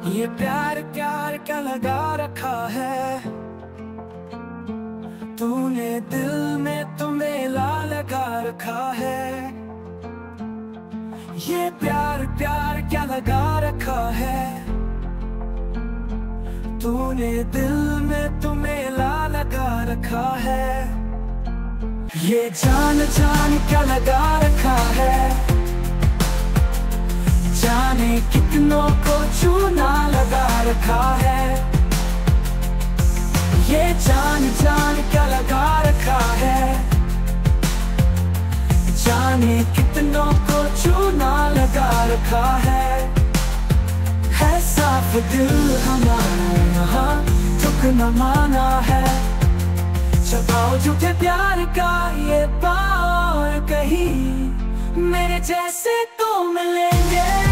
ये प्यार प्यार क्या लगा रखा है, तूने दिल में तो मेला लगा रखा है। ये प्यार प्यार क्या लगा रखा है, तूने दिल में तो मेला लगा रखा है। ये जान जान क्या लगा रखा है, जाने कितनों को चूना लगा रखा है। ये जान जान क्या लगा रखा है, जाने कितनों को चूना लगा रखा है। साफ दिल हमारा यहाँ तुक न माना है, चबाओ झूठे प्यार का ये पार कहीं मेरे जैसे तो मिलेंगे।